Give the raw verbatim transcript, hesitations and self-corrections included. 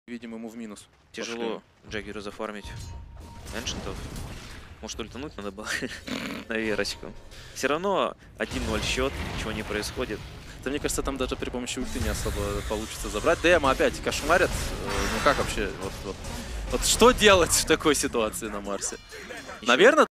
Видим, ему в минус. Тяжело Джаггеру зафармить эншентов. Может, ультануть надо было на Верочку. Все равно один ноль счет, ничего не происходит. Да, мне кажется, там даже при помощи ульты не особо получится забрать. Дэма опять кошмарят. Ну как вообще? Вот, вот, вот что делать в такой ситуации на Марсе? Еще Наверное,